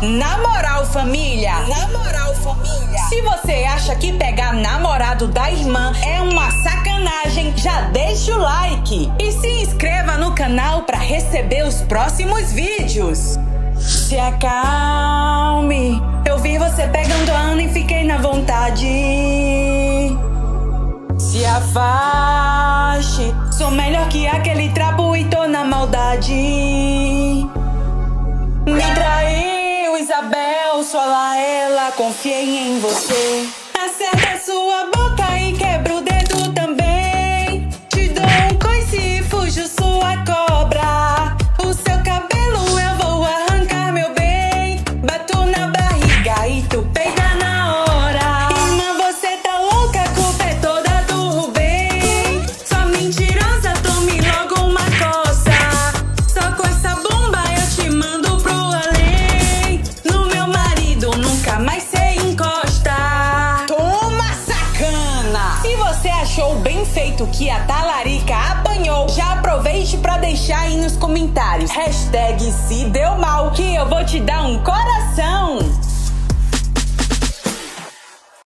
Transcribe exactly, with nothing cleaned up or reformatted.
Na moral, família. Na moral, família. Se você acha que pegar namorado da irmã é uma sacanagem, já deixa o like. E se inscreva no canal para receber os próximos vídeos. Se acalme. Eu vi você pegando a Ana e fiquei na vontade. Se afaste. Sou melhor que aquele trapo e tô na maldade. Me traiu, Isabel, só lá ela, confiei em você. Acerta sua boca e quebra o dedo também. Te dou um coice e fujo sua cobra. O seu cabelo eu vou arrancar, meu bem. Bato na barriga e tu peida na hora. Irmã, você tá louca, a culpa é toda do Rubem. Só mentirosa, tome logo uma coça. Só com essa bomba eu te mando pro além. No meu marido nunca mais cê encosta. Toma, sacana! Se você achou bem feito que a talarica apanhou, já aproveite pra deixar aí nos comentários hashtag se deu mal, que eu vou te dar um coração.